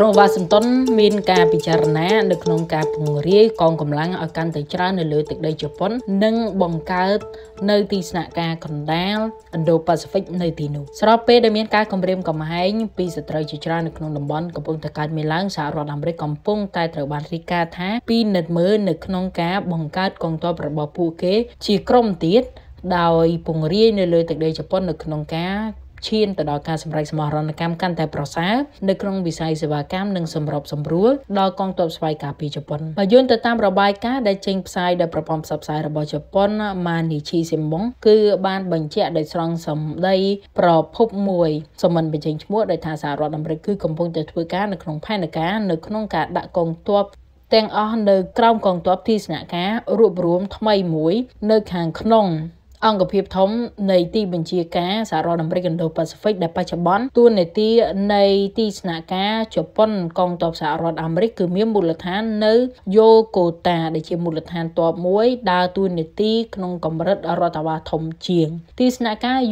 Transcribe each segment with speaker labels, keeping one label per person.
Speaker 1: ក្រុងវ៉ាស៊ីនតោនមានការពិចារណានៅក្នុងការពង្រាយកងកម្លាំងឲ្យកាន់តែច្រើននៅលើទឹកដីជប៉ុននិងបង្កើតនៅទីស្នាក់ការកណ្ដាល Indo-Pacific នៅទីនោះស្របពេលដែលមានការគម្រាមកំហែងពីសត្រូវជាច្រើននៅក្នុងតំបន់កំពុងតែកើតមានឡើងសហរដ្ឋអាមេរិកកំពុងតែត្រូវបានរាយការណ៍ថាពីនិតមើលនៅក្នុងការបង្កើតកងទ័ពរបស់ពួកគេជាក្រុមទៀតដោយពង្រាយនៅលើទឹកដីជប៉ុននៅក្នុងការឈានទៅដល់ការសម្រេចសមរណកម្មកាន់តែប្រសើរនៅក្នុងវិស័យសេវាកម្មនិងសម្របសម្រួលដល់កងទ័ពស្វ័យការពារជប៉ុនបើយោងទៅតាមរបាយការណ៍ដែលចេញផ្សាយដោយប្រព័ន្ធផ្សព្វផ្សាយរបស់ជប៉ុន Mainichi Shimbun គឺបានបញ្ជាក់ដោយស្រង់សម្ដីប្រភពមួយសមមិនបញ្ចេញឈ្មោះដោយថាសហរដ្ឋអាមេរិកគឺកំពុងតែធ្វើការនៅក្នុងផែនការនៅក្នុងការដាក់កងទ័ពទាំងអស់នៅក្រោមកងទ័ពទីស្នាក់ការរួបរวมថ្មីមួយនៅខាងក្នុងអង្គភាពធំនៃទីបញ្ជាការសហរដ្ឋអាមេរិក Indo-Pacific ដែលបច្ចុប្បន្នតួនាទីនៃទីស្នាក់ការជប៉ុនកងទ័ពសហរដ្ឋអាមេរិកគឺមានមូលដ្ឋាននៅយូកូតាដែលជាមូលដ្ឋានទ័ពមួយដើរតួនាទីក្នុងកម្រិតរដ្ឋបាលធំជាងទីស្នាក់ការ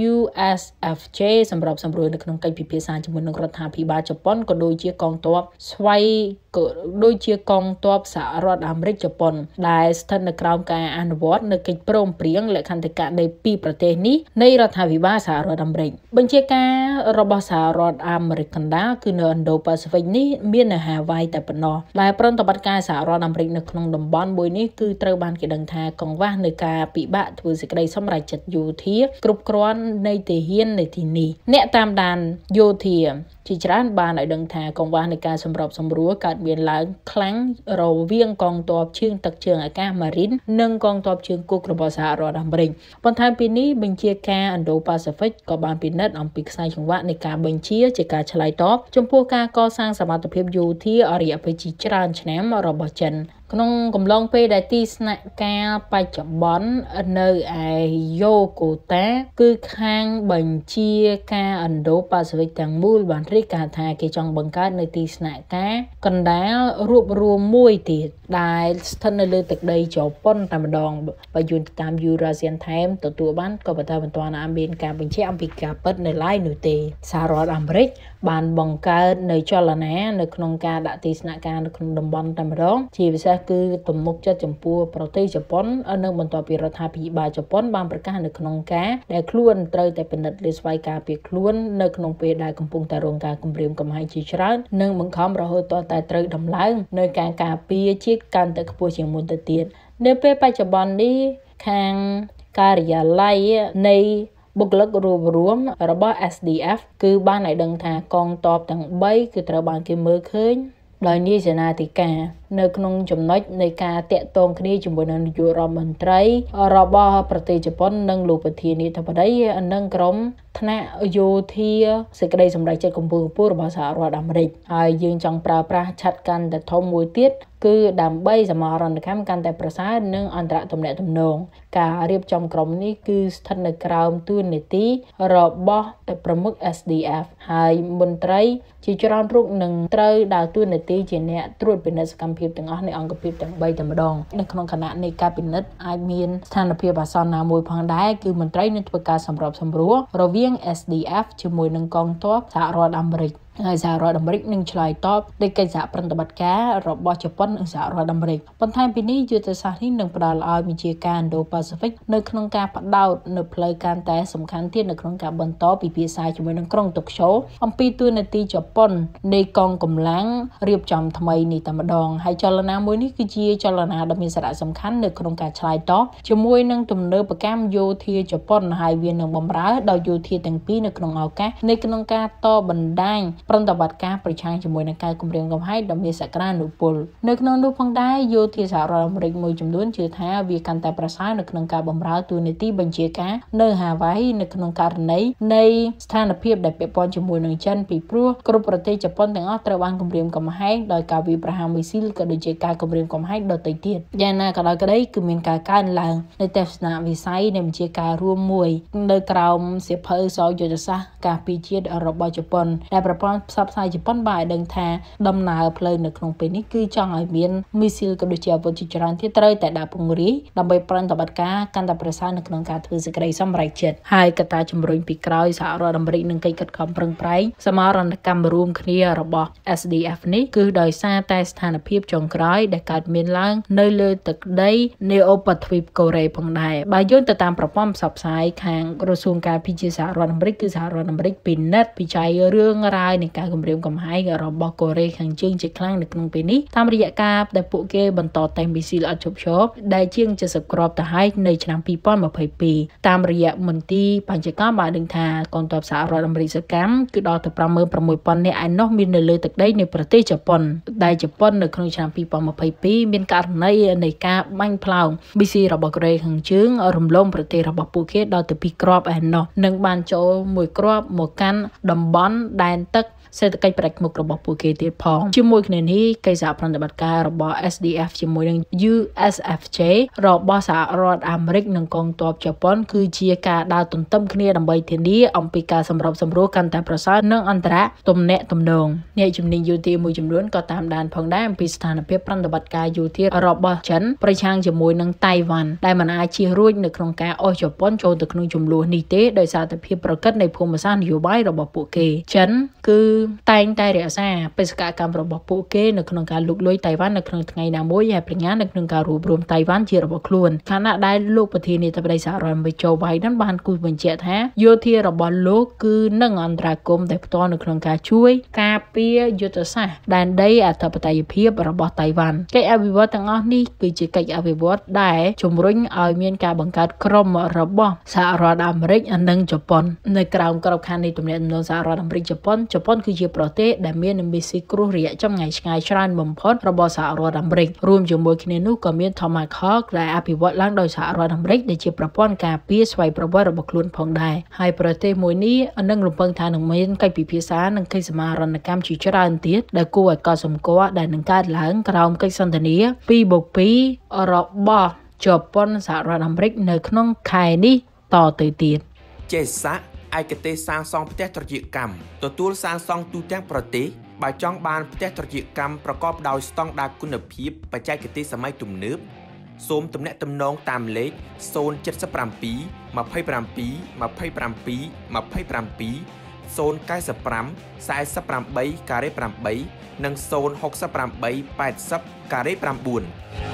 Speaker 1: USFJ សម្រាប់សម្រួលនៅក្នុងកិច្ចពិភាក្សាជាមួយនឹងរដ្ឋាភិបាលជប៉ុនក៏ដូចជាកងទ័ពស្វ័យក៏ដូចជាកងទ័ពសហរដ្ឋអាមេរិកជប៉ុនដែលស្ថិតនៅក្រោមការអនុវត្តនៅកិច្ចព្រមព្រៀងលក្ខន្តិកៈនៃពីរប្រទេសនេះនៃរដ្ឋាភិបាលសហរដ្ឋអាមេរិកបញ្ជាការរបស់សហរដ្ឋអាមេរិកកណ្ដាលគឺនៅ Indo-Pacific នេះមាននៅ Hawaii តែប៉ុណ្ណោះដែលប្រតិបត្តិការសហរដ្ឋអាមេរិកនៅក្នុងតំបន់មួយនេះគឺត្រូវបានគេដឹងថាកង្វះនៃការពិបាកធ្វើសេចក្តីសម្រេចចិត្តយោធាគ្រប់គ្រាន់នៃទាហាននៅទីនេះអ្នកតាមដានយោធាជាច្រើនបានឲ្យដឹងថាកង្វះនៃការសម្របសម្រួលកើតមានឡើងខ្លាំងរវាងកងទ័ពជើងទឹកជើងអាកាស Marine និងកងទ័ពជើងគោករបស់សហរដ្ឋអាមេរិកបន្ថែមពីនេះបញ្ជាការ Indo-Pacific ក៏បានពិនិត្យអំពីខ្សែចង្វាក់នៃការបញ្ជាជាការឆ្លើយតបចំពោះការកសាងសមត្ថភាពយោធាអរិយភាពជាច្រើនឆ្នាំរបស់ចិនក្នុងកំឡុងពេលដែលទីស្នាក់ការបច្ចុប្បន្ននៅឯយូកូតាគឺខាងបញ្ជាការ Indo-Pacific ទាំងមូលបានរាយការណ៍ថាគេចង់បង្កើតនៅទីស្នាក់ការកណ្ដាលរួបរวมមួយទៀតដែលស្ថិតនៅលើទឹកដីជប៉ុនតែម្ដងបើយន្តតាម Eurasian Times ទទួលបានក៏ប៉ុន្តែមិនទាន់មានការបញ្ជាក់អំពីការពិតនៅឡើយនោះទេសហរដ្ឋអាមេរិកបានបង្កើតនៅចលនានៅក្នុងការដាក់ទីស្នាក់ការនៅក្នុងតំបន់តែម្ដងជាពិសេសគឺទំនុកចិត្តចំពោះប្រទេសជប៉ុននិងបន្ទាប់ពីរដ្ឋាភិបាលជប៉ុនបានប្រកាសនៅក្នុងការដែលខ្លួនត្រូវតែពិនិត្យលើស្វ័យការពារខ្លួននៅក្នុងពេលដែលកំពុងតែរងការគំរាមកំហែងជាច្រើននិងបង្ខំរហូតតែត្រូវដំឡើងនៅការការពារជាតិកាន់តែខ្ពស់ជាងមុនទៅទៀតនៅពេលបច្ចុប្បន្ននេះខាងការិយាល័យនៃបុគ្គលិករួបរวมរបស់ SDF គឺបានឲ្យដឹងថាកងទ័ពទាំង3គឺត្រូវបានគេមើលឃើញដោយនាយសេនាធិការនៅក្នុងចំណុចនៃការតាក់ទងគ្នាជាមួយនឹងនាយករដ្ឋមន្ត្រីរបស់ប្រទេសជប៉ុននិងលោកប្រធានាធិបតីនិងក្រុមថ្នាក់យោធាសេចក្តីសម្រេចចិត្តកម្ពុជារបស់សហរដ្ឋអាមេរិកហើយយើងចង់ប្រើប្រាស់ឆ័ត្រកាន់តែធំមួយទៀតគឺដើម្បីសមរណកម្មកាន់តែប្រសើរនិងអន្តរទំនាក់ទំនងការរៀបចំក្រុមនេះគឺស្ថិតនៅក្រោមតួនាទីរបស់ប្រមុខ SDF ហើយមន្ត្រីជាច្រើនរូបនឹងត្រូវដើរតួនាទីជាអ្នកត្រួតពិនិត្យសកម្មភាពទាំងអស់នៃអង្គភាពទាំង3តែម្ដងនៅក្នុងគណៈនៃការពិនិត្យអាចមានស្ថានភាពអាសន្នណាមួយផងដែរគឺមន្ត្រីនឹងធ្វើការសម្របសម្រួលរវាង SDF ជាមួយនឹងកងទ័ពសហរដ្ឋអាមេរិកហើយសហរដ្ឋអាមេរិកនឹងឆ្លើយតបលើកិច្ចសហប្រតិបត្តិការរបស់ជប៉ុននិងសហរដ្ឋអាមេរិកបន្ថែមពីនេះយុទ្ធសាស្ត្រនេះនឹងផ្ដល់ឲ្យវិជាការ Indo-Pacific នៅក្នុងការផ្ដោតនៅផ្លូវកាន់តែសំខាន់ទៀតនៅក្នុងការបន្តពិភាក្សាជាមួយនឹងក្រុងតូក្យូអំពីតួនាទីជប៉ុននៃកងកម្លាំងរៀបចំថ្មីនេះតែម្ដងហើយចលនាមួយនេះគឺជាចលនាដ៏មានសារៈសំខាន់នៅក្នុងការឆ្លើយតបជាមួយនឹងទំនើបកម្មយោធាជប៉ុនហើយវានឹងបម្រើដល់យោធាទាំងពីរនៅក្នុងឱកាសនៃក្នុងការតបណ្ដាញប្រតិបត្តិការប្រឆាំងជាមួយនឹងការគំរាមកំហែងដ៏មានសក្តានុពលនៅក្នុងនោះផងដែរយោធាសហរដ្ឋអាមេរិកមួយចំនួនជឿថាវាកាន់តែប្រសើរនៅក្នុងការបម្រើតួនាទីបញ្ជាការនៅ Hawaii នៅក្នុងករណីនៃស្ថានភាពដែលពាក់ព័ន្ធជាមួយនឹងចិនពីព្រោះគ្រប់ប្រទេសជប៉ុនទាំងអស់ត្រូវបានគំរាមកំហែងដោយការវាយប្រហារមីស៊ីលក៏ដូចជាការគំរាមកំហែងដទៃទៀតយ៉ាងណាក៏ដោយក្តីគឺមានការកើនឡើងនៃទស្សនវិស័យនៃបញ្ជាការរួមមួយនៅក្រោមសៀវភៅសោយយុទ្ធសាស្ត្រការពារជាតិរបស់ជប៉ុនដែលប្រព័ន្ធព័ន្ធផ្សព្វផ្សាយជប៉ុនបានដឹងថាដំណើរផ្លូវនៅក្នុងពេលនេះគឺចង់ឲ្យមានមីស៊ីលក៏ដូចជាអាវុធជាច្រើនទៀតត្រូវតែដាក់ពង្រាយដើម្បីប្រតិបត្តិការកាន់តែប្រសើរនៅក្នុងការធ្វើសេចក្តីសម្រេចចិត្តហើយកត្តាជំរុញពីក្រោយសហរដ្ឋអាមេរិកនឹងកិច្ចខិតខំប្រឹងប្រែងសមរណកម្មរួមគ្នារបស់ SDF នេះគឺដោយសារតែស្ថានភាពចុងក្រោយដែលកើតមានឡើងនៅលើទឹកដីនៃឧបទ្វីបកូរ៉េផងដែរបើយោងទៅតាមប្រព័ន្ធផ្សព្វផ្សាយខាងក្រសួងការពារជាតិសហរដ្ឋអាមេរិកគឺសហរដ្ឋអាមេរិកពិនិត្យវិจัยរឿងរ៉ាវនៃការគំរាមកំហែងរបស់កូរ៉េខាងជើងជាខ្លាំងនៅក្នុងពេលនេះតាមរយៈការដែលពួកគេបន្តតែមីស៊ីលអត់ជប់ឈប់ដែលជាង70គ្រាប់ទៅហើយនៅឆ្នាំ2022តាមរយៈមន្ទីរបញ្ចកម្មបានដឹងថាកងទ័ពសហរដ្ឋអាមេរិកសកម្មគឺដល់ទៅ 56,000 នាក់ឯណោះមាននៅលើទឹកដីនៃប្រទេសជប៉ុនដែលជប៉ុននៅក្នុងឆ្នាំ2022មានករណីនៃការបាញ់ផ្លោងមីស៊ីលរបស់កូរ៉េខាងជើងរំលងប្រទេសរបស់ពួកគេដល់ទៅ2គ្រាប់ឯណោះនិងបានចូលមួយគ្រាប់មកកាន់តំបន់ដែនទឹកសេដ្ឋកិច្ចប្រតិមុខរបស់ពួកគេទៀតផងជាមួយគ្នានេះកិច្ចសហប្រតិបត្តិការរបស់ SDF ជាមួយនឹង USFJ របស់សហរដ្ឋអាមេរិកនិងកងទ័ពជប៉ុនគឺជាការដើរទន្ទឹមគ្នាដើម្បីធានាអំពីការសម្របសម្រួលកាន់តែប្រសើរនិងអន្តរទំនាក់ទំនងអ្នកជំនាញយោធាមួយចំនួនក៏តាមដានផងដែរអំពីស្ថានភាពប្រតិបត្តិការយោធារបស់ចិនប្រឆាំងជាមួយនឹងតៃវ៉ាន់ដែលមិនអាចជៀសរួចនៅក្នុងការអស់ជប៉ុនចូលទៅក្នុងចំនួននេះទេដោយសារតែភាពប្រកិតនៃភូមិសាស្ត្រនយោបាយរបស់ពួកគេចិនគឺតែងតែរក្សាបេសកកម្មរបស់ពួកគេនៅក្នុងការលុកលុយតៃវ៉ាន់នៅក្នុងថ្ងៃណាមួយហើយប្រញាប់នៅក្នុងការរួបរวมតៃវ៉ាន់ជារបស់ខ្លួនខណៈដែលលោកប្រធានាធិបតីសហរដ្ឋអាមេរិក Joe Biden បានគូសបញ្ជាក់ថាយោធារបស់លោកគឺនឹងអន្តរាគមន៍តែផ្ទាល់នៅក្នុងការជួយការពារយុទ្ធសាស្ត្រដែនដីអធិបតេយ្យភាពរបស់តៃវ៉ាន់កិច្ចអភិវឌ្ឍទាំងអស់នេះគឺជាកិច្ចអភិវឌ្ឍដែលជំរុញឲ្យមានការបង្កើតក្រុមរបស់សហរដ្ឋអាមេរិកនិងជប៉ុននៅក្រោមក្របខ័ណ្ឌនៃទំនាក់ទំនងសហរដ្ឋអាមេរិកជប៉ុនគឺជាប្រទេសដែលមានមីស៊ីគ្រោះរយៈចម្ងាយឆ្ងាយច្រើនបំផុតរបស់សហរដ្ឋអាមេរិករួមជាមួយគ្នានោះក៏មាន Tomahawk ដែលអភិវឌ្ឍឡើងដោយសហរដ្ឋអាមេរិកដែលជាប្រព័ន្ធការពារស្វ័យប្រវត្តិរបស់ខ្លួនផងដែរហើយប្រទេសមួយនេះនឹងរំពឹងថានឹងមានកិច្ចពិភាក្សានិងកិច្ចសមាហរណកម្មជាច្រើនទៀតដែលគួរឲ្យកត់សម្គាល់ដែលនឹងកើតឡើងក្រោមកិច្ចសន្ទនា 2+2 របស់ជប៉ុនសហរដ្ឋអាមេរិកនៅក្នុងខែនេះតទៅទៀត
Speaker 2: ចេសាឯកទេសសាងសង់ផ្ទះត្រជាកម្មទទួលសាងសង់ទូទាំងប្រទេសបើចង់បានផ្ទះត្រជាកម្មប្រកបដោយស្តង់ដារគុណភាពបច្ចេកទេសសម័យទំនើបសូមទំនាក់ទំនងតាមលេខ077 27 27 27 095 48 8 និង068 80 9